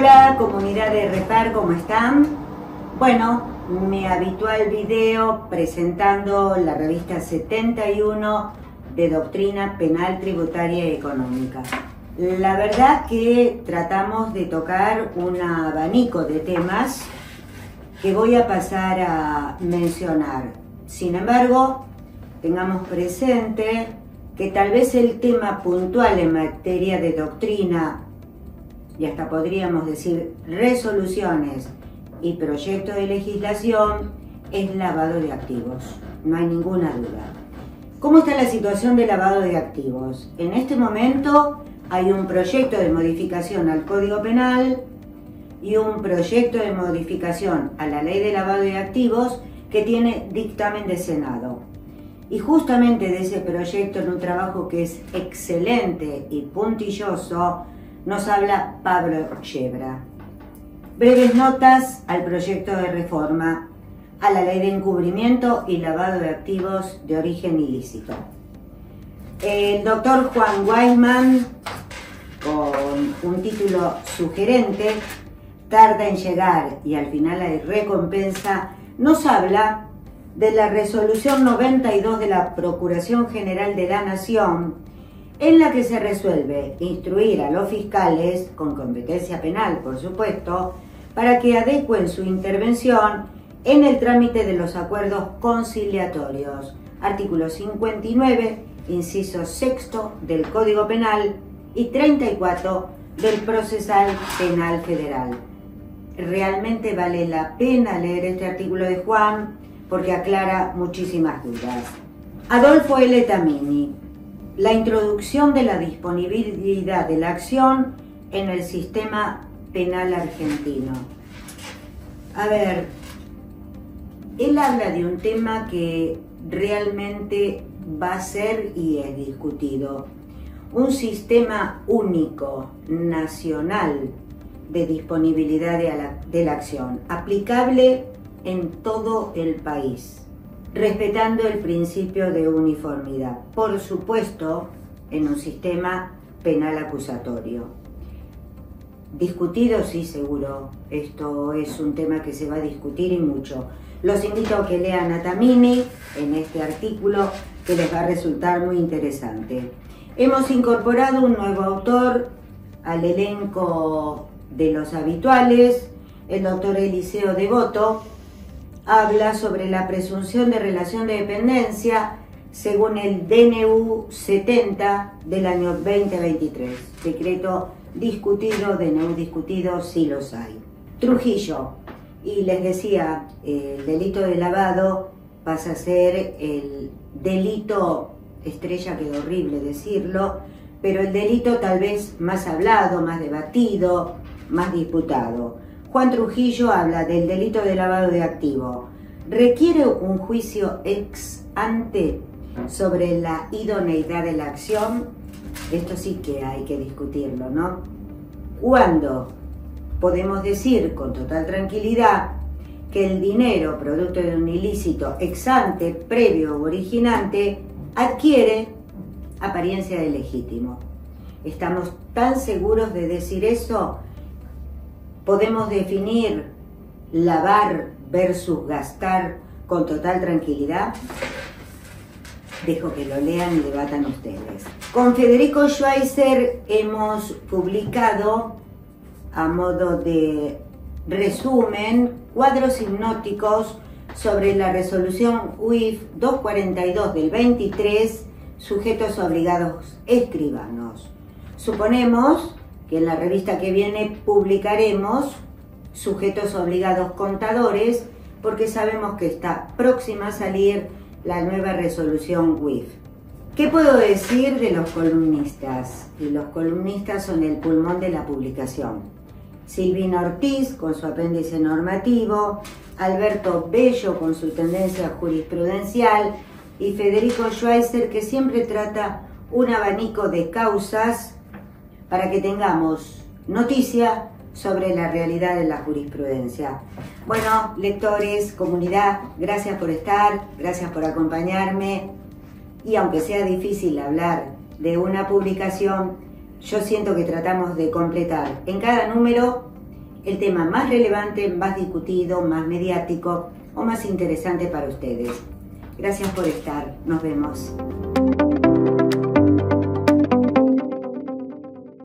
Hola comunidad de Repar, ¿cómo están? Bueno, mi habitual video presentando la revista 71 de Doctrina Penal Tributaria y Económica. La verdad que tratamos de tocar un abanico de temas que voy a pasar a mencionar. Sin embargo, tengamos presente que tal vez el tema puntual en materia de doctrina y hasta podríamos decir resoluciones y proyectos de legislación es lavado de activos, no hay ninguna duda. ¿Cómo está la situación de lavado de activos? En este momento hay un proyecto de modificación al Código Penal y un proyecto de modificación a la Ley de Lavado de Activos que tiene dictamen de Senado. Y justamente de ese proyecto, en un trabajo que es excelente y puntilloso, nos habla Pablo Yebra. Breves notas al proyecto de reforma a la Ley de Encubrimiento y Lavado de Activos de Origen Ilícito. El doctor Juan Weisman, con un título sugerente, Tarda en llegar y al final hay recompensa, nos habla de la resolución 92 de la Procuración General de la Nación, en la que se resuelve instruir a los fiscales, con competencia penal por supuesto, para que adecuen su intervención en el trámite de los acuerdos conciliatorios. Artículo 59, inciso sexto del Código Penal y 34 del Procesal Penal Federal. Realmente vale la pena leer este artículo de Juan porque aclara muchísimas dudas. Adolfo L. Tamini. La introducción de la disponibilidad de la acción en el sistema penal argentino. A ver, él habla de un tema que realmente va a ser y es discutido. Un sistema único, nacional, de disponibilidad de la acción, aplicable en todo el país, respetando el principio de uniformidad, por supuesto, en un sistema penal acusatorio. Discutido, sí, seguro. Esto es un tema que se va a discutir y mucho. Los invito a que lean a Tamini en este artículo que les va a resultar muy interesante. Hemos incorporado un nuevo autor al elenco de los habituales, el doctor Eliseo Devoto. Habla sobre la presunción de relación de dependencia según el DNU 70 del año 2023. Decreto discutido, DNU discutido, sí los hay. Trujillo. Y les decía, el delito de lavado pasa a ser el delito estrella, quedó horrible decirlo, pero el delito tal vez más hablado, más debatido, más disputado. Juan Trujillo habla del delito de lavado de activo. ¿Requiere un juicio ex ante sobre la idoneidad de la acción? Esto sí que hay que discutirlo, ¿no? ¿Cuándo podemos decir con total tranquilidad que el dinero, producto de un ilícito ex ante, previo o originante, adquiere apariencia de legítimo? ¿Estamos tan seguros de decir eso? ¿Podemos definir lavar versus gastar con total tranquilidad? Dejo que lo lean y debatan ustedes. Con Federico Schweizer hemos publicado, a modo de resumen, cuadros hipnóticos sobre la resolución UIF 242 del 23, sujetos obligados escribanos. Suponemos que en la revista que viene publicaremos sujetos obligados contadores, porque sabemos que está próxima a salir la nueva resolución UIF. ¿Qué puedo decir de los columnistas? Y los columnistas son el pulmón de la publicación. Silvina Ortiz con su apéndice normativo, Alberto Bello con su tendencia jurisprudencial y Federico Schweizer, que siempre trata un abanico de causas para que tengamos noticia sobre la realidad de la jurisprudencia. Bueno, lectores, comunidad, gracias por estar, gracias por acompañarme. Y aunque sea difícil hablar de una publicación, yo siento que tratamos de completar en cada número el tema más relevante, más discutido, más mediático o más interesante para ustedes. Gracias por estar. Nos vemos.